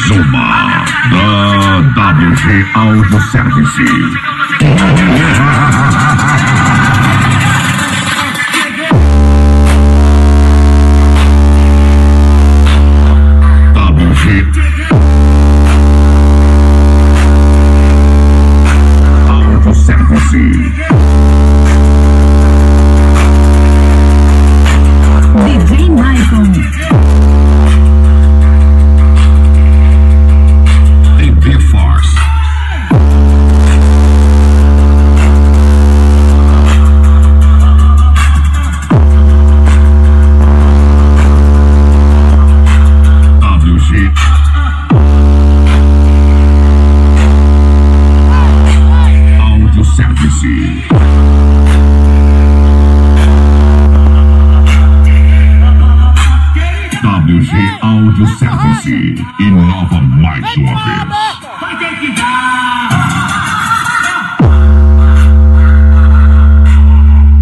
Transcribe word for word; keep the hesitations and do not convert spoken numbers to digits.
mais uma da W G Audio Service. W G Audio Service. D J Maicon. T V Force. W G Audio Service. W G Audio Service inova mais uma vez.